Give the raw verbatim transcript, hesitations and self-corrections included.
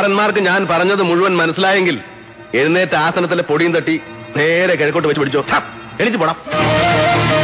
സാറന്മാർക്ക് ഞാൻ പറഞ്ഞത് മുഴുവൻ മനസ്സിലായെങ്കിൽ എഴുന്നേറ്റ ആസനത്തിലെ പൊടിയും തട്ടി നേരെ കിഴക്കോട്ട് വെച്ച് പിടിച്ചോ. എണിച്ചു പോടാം.